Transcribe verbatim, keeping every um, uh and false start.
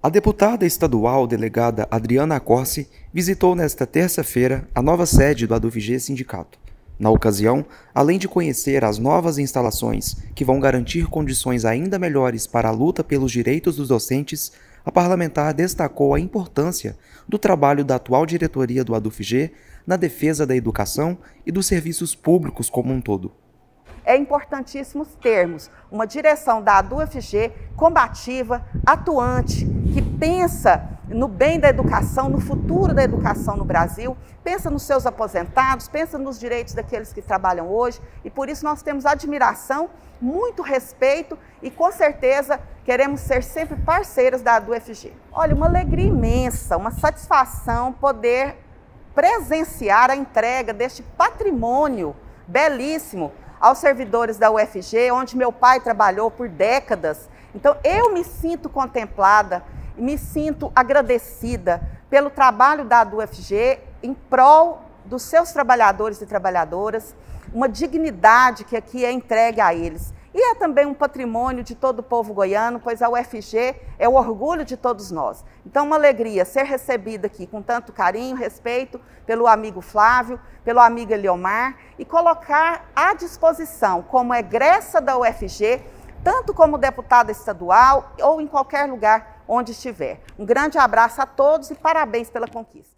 A deputada estadual delegada Adriana Accorsi visitou nesta terça-feira a nova sede do A D U F G Sindicato. Na ocasião, além de conhecer as novas instalações que vão garantir condições ainda melhores para a luta pelos direitos dos docentes, a parlamentar destacou a importância do trabalho da atual diretoria do A D U F G na defesa da educação e dos serviços públicos como um todo. É importantíssimo termos uma direção da A D U F G combativa, atuante, que pensa no bem da educação, no futuro da educação no Brasil, pensa nos seus aposentados, pensa nos direitos daqueles que trabalham hoje, e por isso nós temos admiração, muito respeito e com certeza queremos ser sempre parceiros da A D U F G. Olha, uma alegria imensa, uma satisfação poder presenciar a entrega deste patrimônio belíssimo aos servidores da U F G, onde meu pai trabalhou por décadas. Então eu me sinto contemplada, me sinto agradecida pelo trabalho da A D U F G em prol dos seus trabalhadores e trabalhadoras, uma dignidade que aqui é entregue a eles. E é também um patrimônio de todo o povo goiano, pois a U F G é o orgulho de todos nós. Então, uma alegria ser recebida aqui com tanto carinho, respeito pelo amigo Flávio, pelo amigo Eliomar, e colocar à disposição, como egressa da U F G, tanto como deputada estadual ou em qualquer lugar onde estiver. Um grande abraço a todos e parabéns pela conquista.